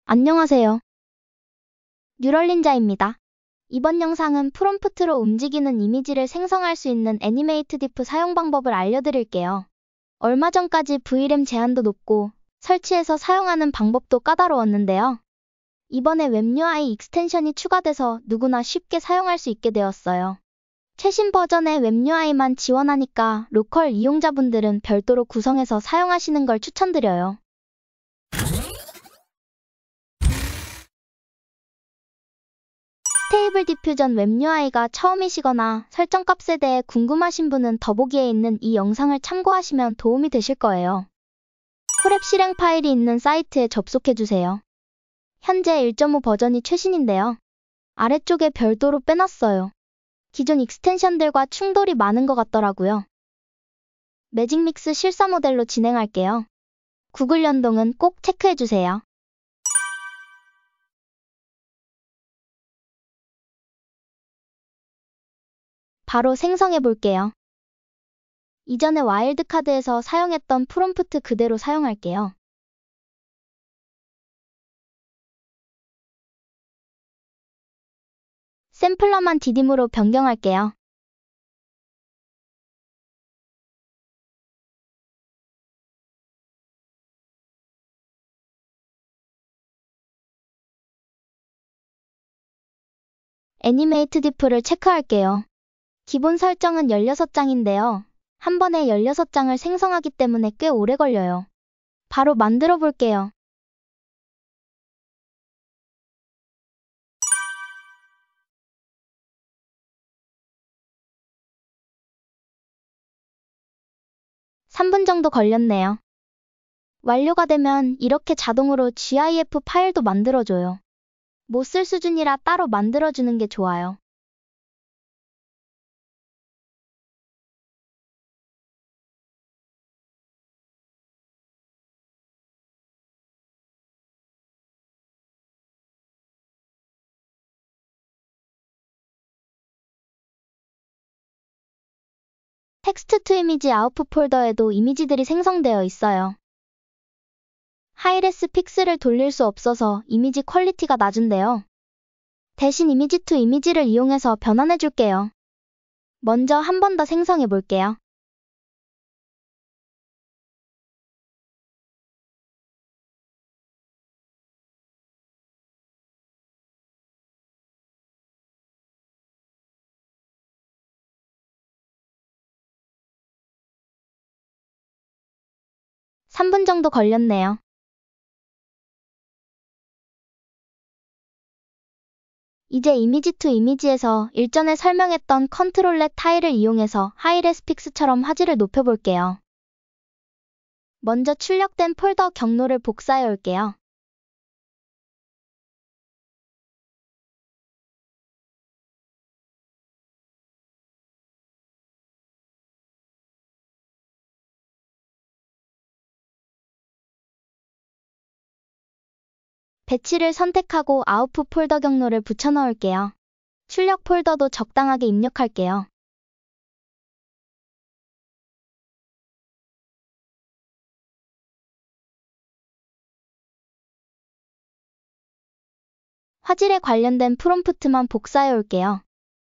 안녕하세요. 뉴럴린자입니다. 이번 영상은 프롬프트로 움직이는 이미지를 생성할 수 있는 애니메이트 디프 사용 방법을 알려드릴게요. 얼마 전까지 VRAM 제한도 높고 설치해서 사용하는 방법도 까다로웠는데요. 이번에 웹UI 익스텐션이 추가돼서 누구나 쉽게 사용할 수 있게 되었어요. 최신 버전의 웹UI만 지원하니까 로컬 이용자분들은 별도로 구성해서 사용하시는 걸 추천드려요. 스테이블 디퓨전 웹UI가 처음이시거나 설정값에 대해 궁금하신 분은 더보기에 있는 이 영상을 참고하시면 도움이 되실 거예요. 콜앱 실행 파일이 있는 사이트에 접속해주세요. 현재 1.5 버전이 최신인데요. 아래쪽에 별도로 빼놨어요. 기존 익스텐션들과 충돌이 많은 것 같더라고요. 매직믹스 실사 모델로 진행할게요. 구글 연동은 꼭 체크해주세요. 바로 생성해 볼게요. 이전에 와일드카드에서 사용했던 프롬프트 그대로 사용할게요. 샘플러만 디딤으로 변경할게요. 애니메이트 디프를 체크할게요. 기본 설정은 16장인데요. 한 번에 16장을 생성하기 때문에 꽤 오래 걸려요. 바로 만들어 볼게요. (3분) 정도 걸렸네요. 완료가 되면 이렇게 자동으로 GIF 파일도 만들어줘요. 못 쓸 수준이라 따로 만들어주는 게 좋아요. 텍스트 투 이미지 아웃풋 폴더에도 이미지들이 생성되어 있어요. 하이레스 픽스를 돌릴 수 없어서 이미지 퀄리티가 낮은데요. 대신 이미지 투 이미지를 이용해서 변환해 줄게요. 먼저 한 번 더 생성해 볼게요. (3분) 정도 걸렸네요. 이제 이미지 투 이미지에서 일전에 설명했던 컨트롤렛 타일을 이용해서 하이레스픽스처럼 화질을 높여볼게요. 먼저 출력된 폴더 경로를 복사해 올게요. 배치를 선택하고 아웃풋 폴더 경로를 붙여 넣을게요. 출력 폴더도 적당하게 입력할게요. 화질에 관련된 프롬프트만 복사해 올게요.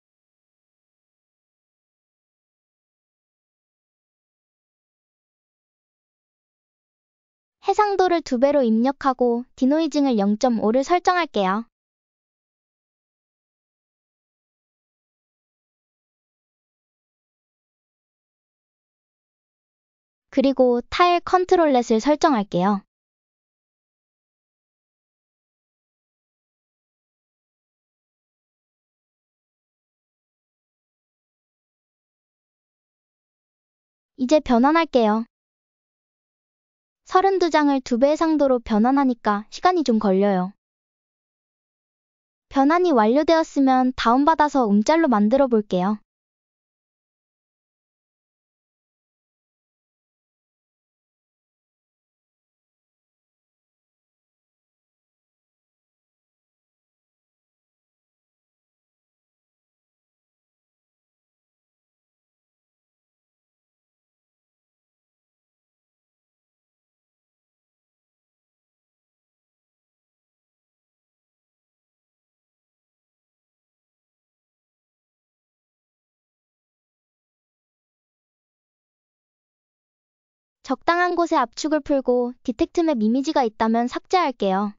해상도를 2배로 입력하고 디노이징을 0.5를 설정할게요. 그리고 타일 컨트롤렛을 설정할게요. 이제 변환할게요. 32장을 2배 해상도로 변환하니까 시간이 좀 걸려요. 변환이 완료되었으면 다운받아서 움짤로 만들어 볼게요. 적당한 곳에 압축을 풀고 디텍트 맵 이미지가 있다면 삭제할게요.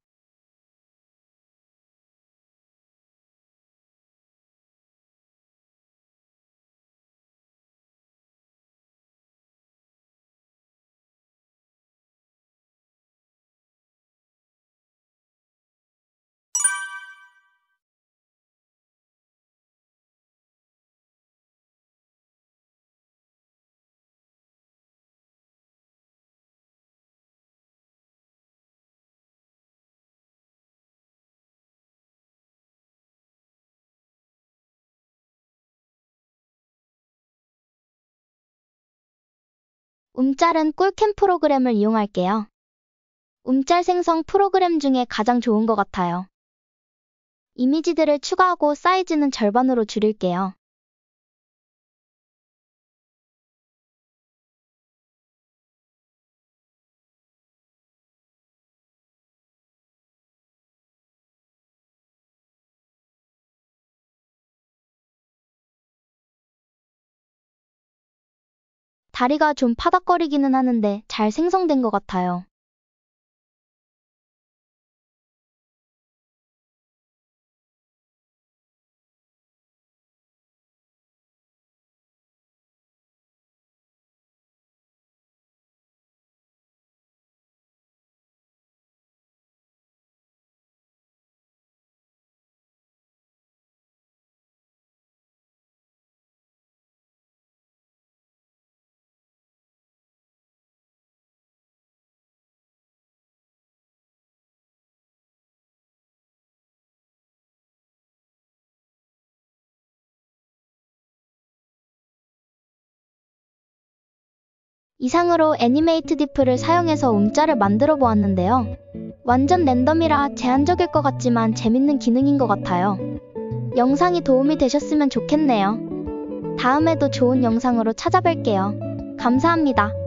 움짤은 꿀캠 프로그램을 이용할게요. 움짤 생성 프로그램 중에 가장 좋은 것 같아요. 이미지들을 추가하고 사이즈는 절반으로 줄일게요. 다리가 좀 파닥거리기는 하는데 잘 생성된 것 같아요. 이상으로 애니메이트 디프를 사용해서 움짤을 만들어 보았는데요. 완전 랜덤이라 제한적일 것 같지만 재밌는 기능인 것 같아요. 영상이 도움이 되셨으면 좋겠네요. 다음에도 좋은 영상으로 찾아뵐게요. 감사합니다.